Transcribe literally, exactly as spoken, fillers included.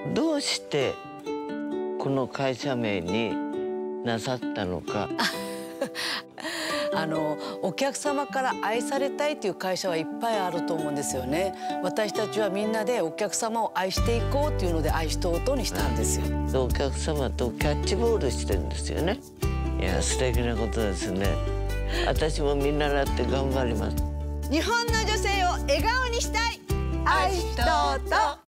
どうしてこの会社名になさったのか。 あのお客様から愛されたいという会社はいっぱいあると思うんですよね。私たちはみんなでお客様を愛していこうっていうので愛しとうとにしたんですよ。 お客様とキャッチボールしてるんですよね。いや、素敵なことですね。私も見習って頑張ります。 日本の女性を笑顔にしたい。愛しとうと。